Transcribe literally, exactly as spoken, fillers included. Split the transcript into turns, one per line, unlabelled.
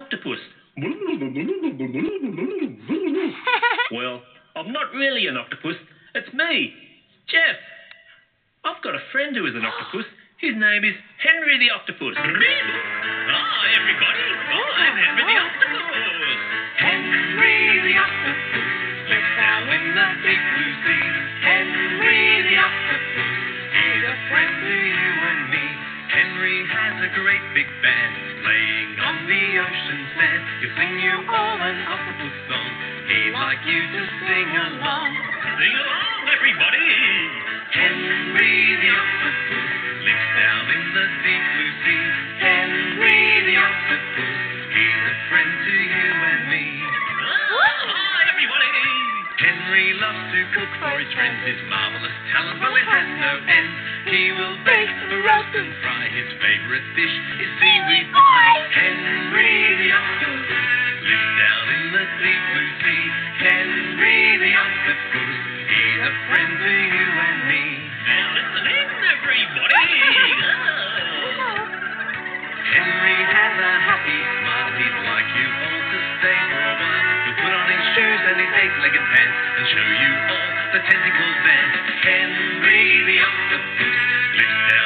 octopus. Well, I'm not really an octopus. It's me, Jeff. I've got a friend who is an octopus. His name is Henry the Octopus. Hi, everybody. I'm Henry the Octopus.
Henry the Octopus lives down in the deep blue sea. Henry the Octopus, he's a friend to you and me.
Henry has a great big band playing on the ocean sand. He'll sing you all an octopus song. He'd like you to sing along.
Sing along, everybody.
Henry the Octopus lives down in the deep blue sea. Henry the Octopus, he's a friend to you and me.
Oh, hi, everybody.
Henry loves to cook for his friends. His marvelous talent, well, it has no end. He will bake, roast and fry. His favorite dish is seaweed pie. Henry the Octopus lives down in the deep blue sea. Henry the Octopus, he's a friend to you and me.
Now listen in, everybody.
Henry has a happy smile. He'd like you all to stay for a while. He'll put on his shoes and his eight-legged pants and show you all the tentacles dance. Henry the Octopus lives down